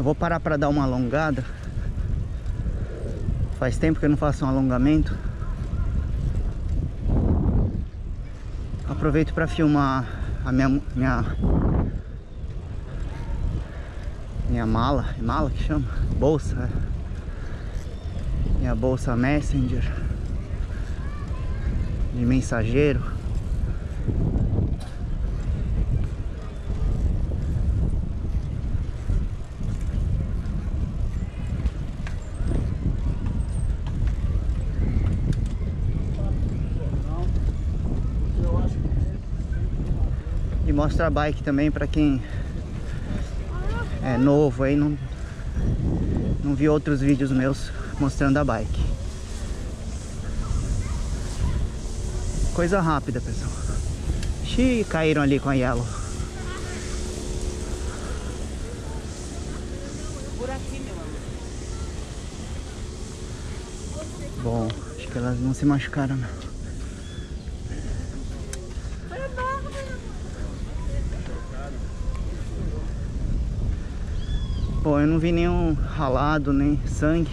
vou parar para dar uma alongada. Faz tempo que eu não faço um alongamento. Aproveito para filmar a minha mala. É mala que chama? Bolsa. Minha bolsa Messenger de mensageiro. E mostra a bike também para quem é novo aí, não viu outros vídeos meus mostrando a bike. Coisa rápida, pessoal. Xiii, caíram ali com a Yellow. Por aqui, meu amor. Bom, acho que elas não se machucaram, não. Bom, eu não vi nenhum ralado, nem sangue.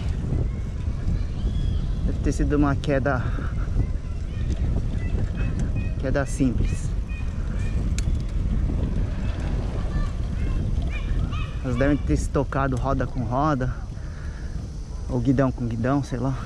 Deve ter sido uma queda simples. Elas devem ter se tocado roda com roda, ou guidão com guidão, sei lá.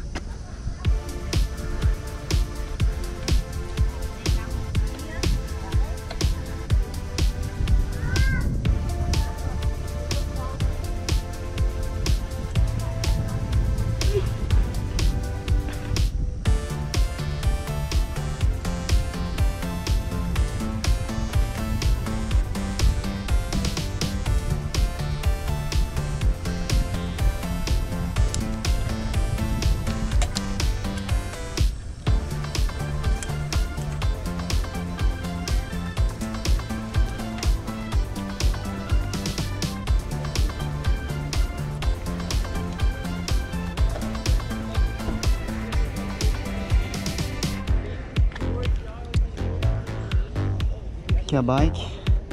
Aqui a bike.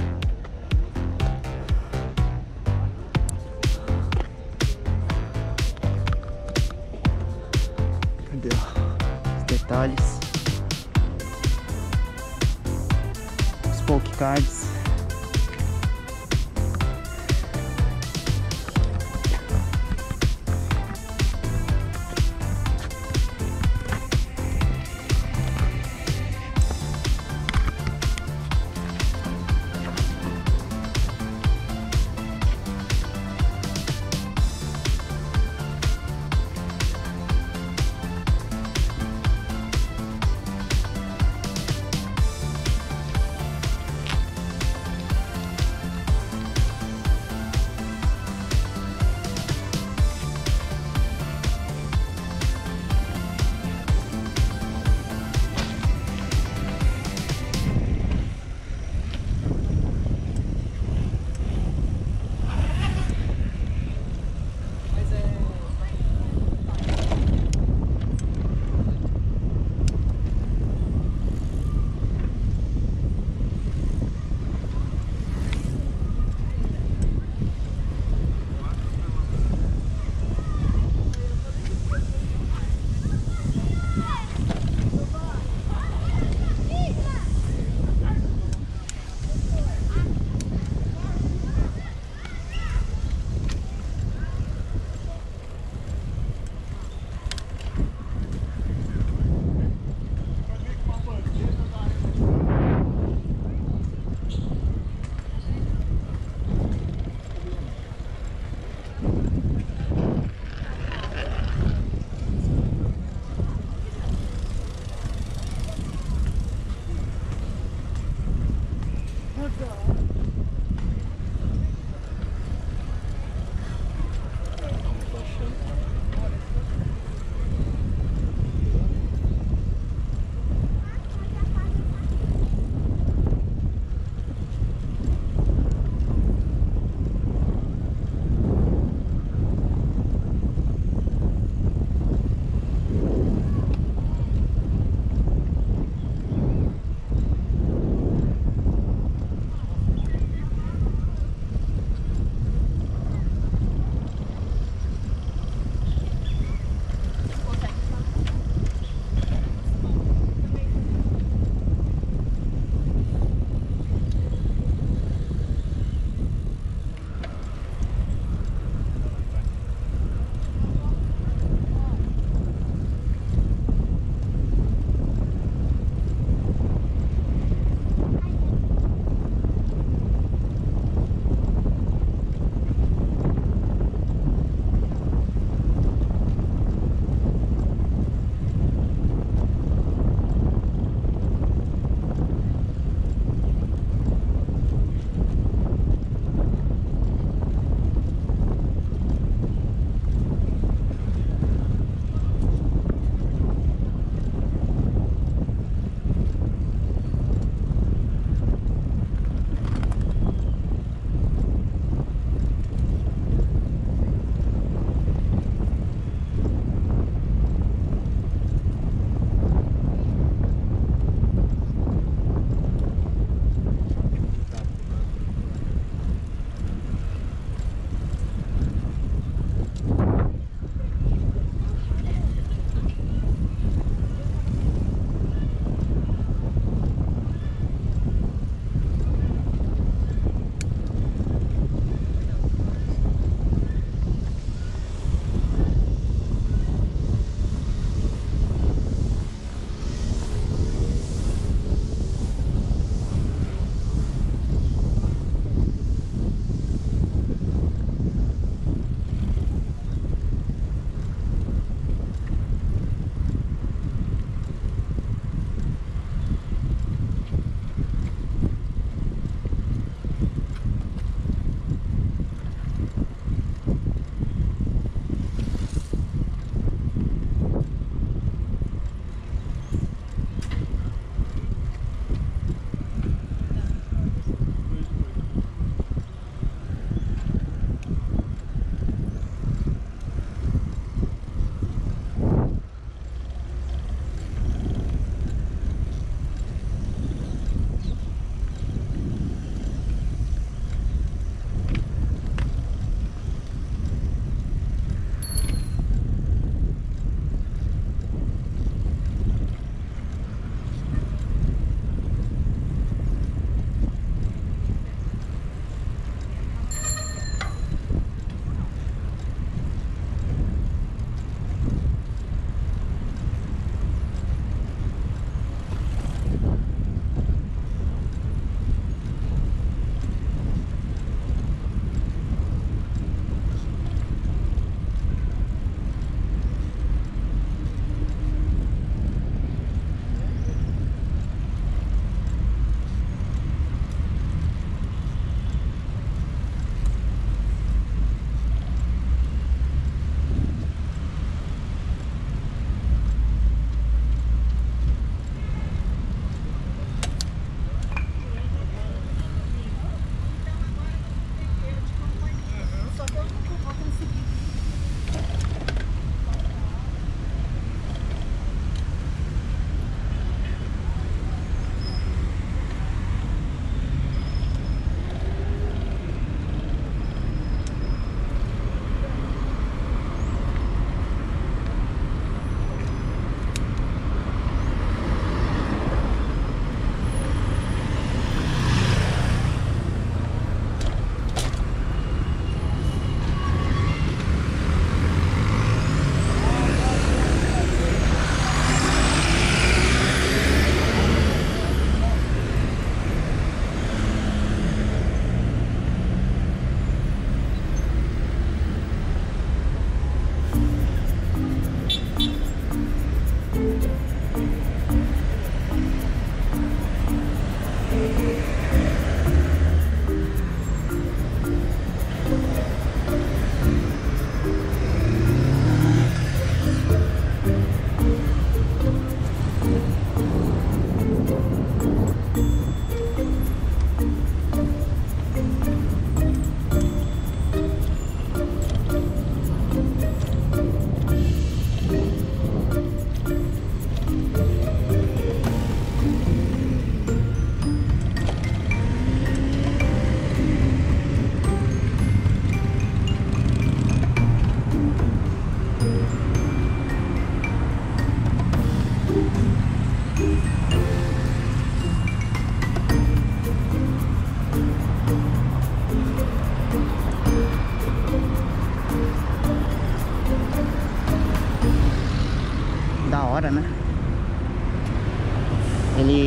Cadê os detalhes? Spoke cards.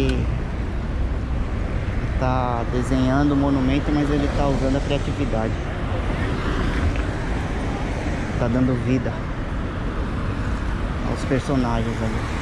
ele tá desenhando o monumento, mas ele tá usando a criatividade. Tá dando vida aos personagens ali.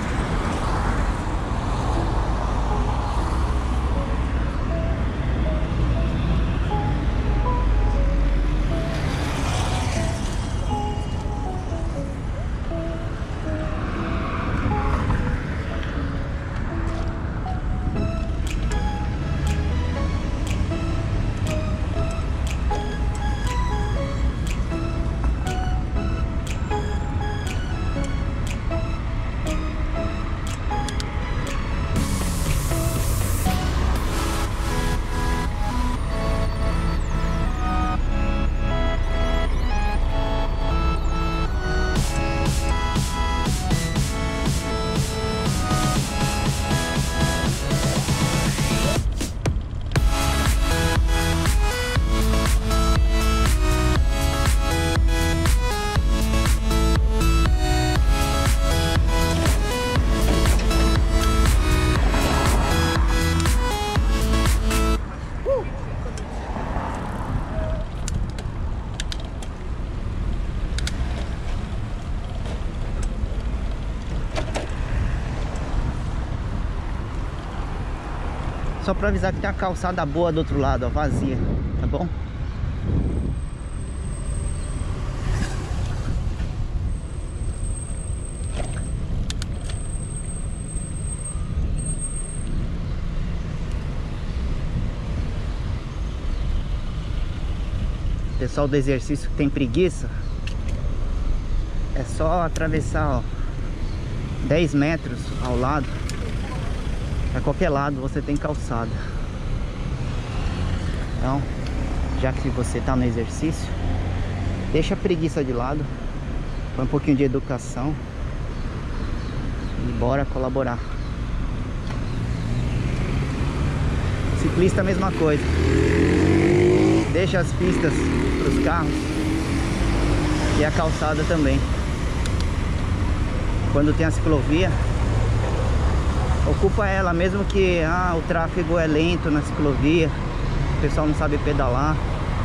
Só pra avisar que tem uma calçada boa do outro lado, ó, vazia, tá bom? Pessoal do exercício que tem preguiça, é só atravessar, ó, 10 metros ao lado. Pra qualquer lado você tem calçada. Então, já que você tá no exercício, deixa a preguiça de lado, põe um pouquinho de educação e bora colaborar. Ciclista, a mesma coisa. Deixa as pistas pros carros e a calçada também. Quando tem a ciclovia, ocupa ela, mesmo que o tráfego é lento na ciclovia, o pessoal não sabe pedalar.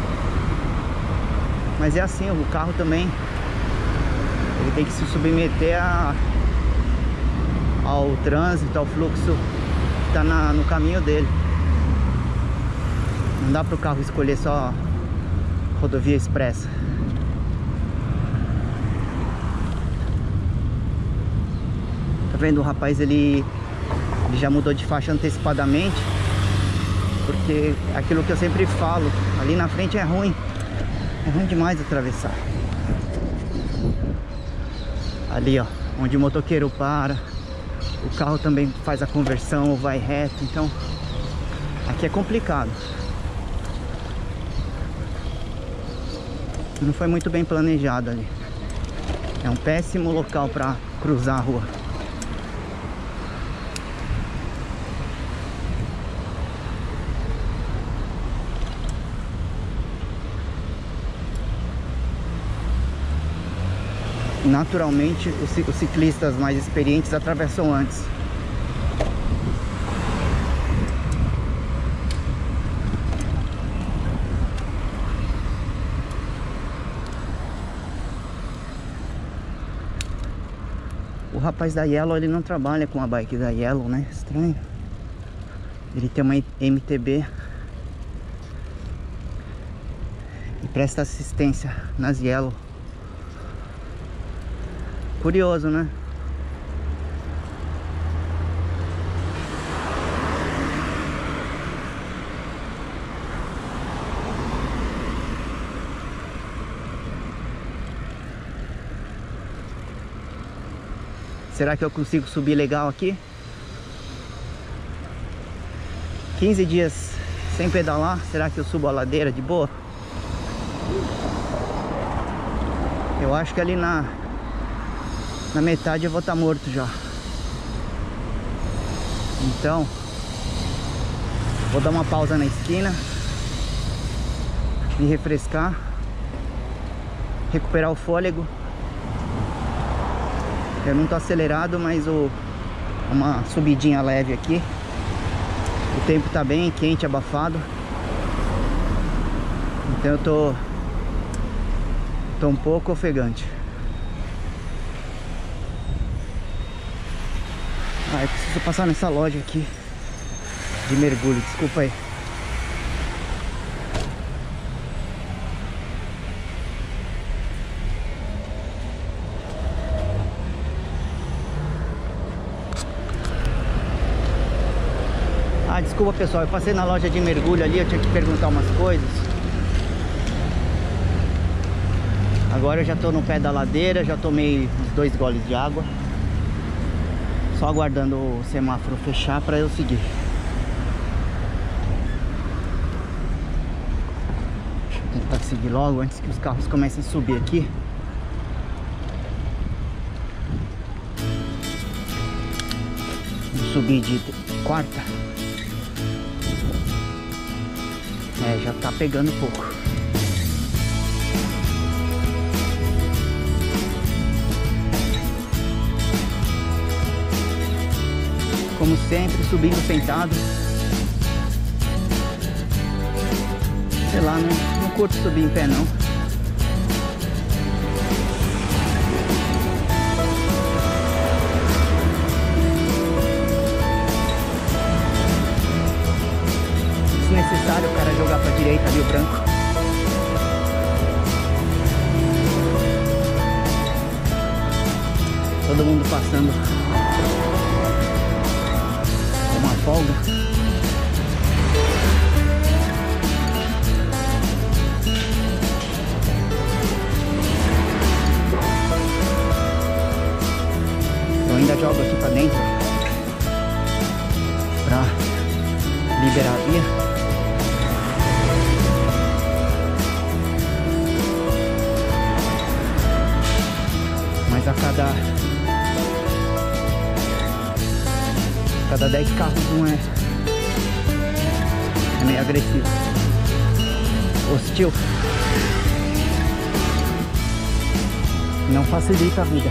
Mas é assim, o carro também, ele tem que se submeter ao trânsito, ao fluxo que tá no caminho dele. Não dá para o carro escolher só rodovia expressa. Tá vendo? O rapaz, ele já mudou de faixa antecipadamente, porque aquilo que eu sempre falo, ali na frente é ruim demais atravessar. Ali, ó, onde o motoqueiro para, o carro também faz a conversão ou vai reto, então aqui é complicado. Não foi muito bem planejado ali. É um péssimo local para cruzar a rua. Naturalmente, os ciclistas mais experientes atravessam antes. O rapaz da Yellow, ele não trabalha com a bike da Yellow, né? Estranho. Ele tem uma MTB e presta assistência nas Yellow. Curioso, né? Será que eu consigo subir legal aqui? 15 dias sem pedalar, será que eu subo a ladeira de boa? Eu acho que ali na metade eu vou estar morto já. Então, vou dar uma pausa na esquina, me refrescar, recuperar o fôlego. Eu não tô acelerado, mas uma subidinha leve aqui O tempo tá bem quente, abafado. Então eu tô um pouco ofegante. Eu preciso passar nessa loja aqui de mergulho, desculpa aí. Desculpa pessoal, eu passei na loja de mergulho ali, eu tinha que perguntar umas coisas. Agora eu já tô no pé da ladeira, já tomei uns 2 goles de água. Só aguardando o semáforo fechar para eu seguir. Deixa eu tentar seguir logo antes que os carros comecem a subir aqui. Vou subir de quarta. Já tá pegando pouco. Como sempre, subindo sentado. Sei lá, não curto subir em pé não. Se necessário, o cara jogar pra direita ali o branco. Todo mundo passando uma folga. Eu ainda jogo aqui pra dentro pra liberar a via. Mas a cada 10 carros um é meio agressivo, hostil, não facilita a vida.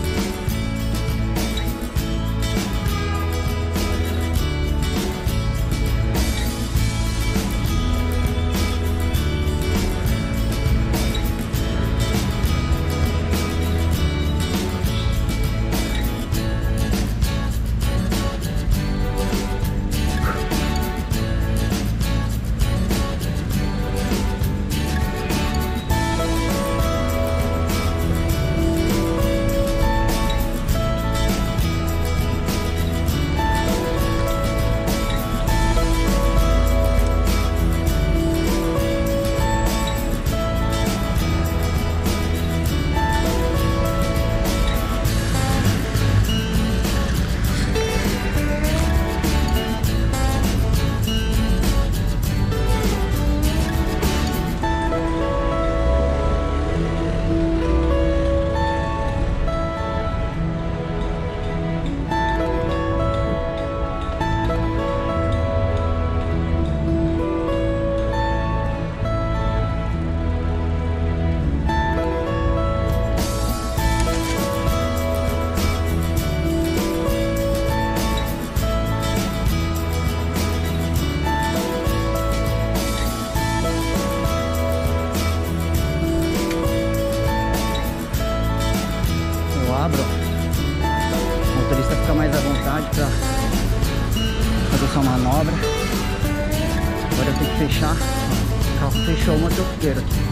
Abro, o motorista fica mais à vontade para fazer sua manobra. Agora eu tenho que fechar. O carro fechou o motoqueiro aqui.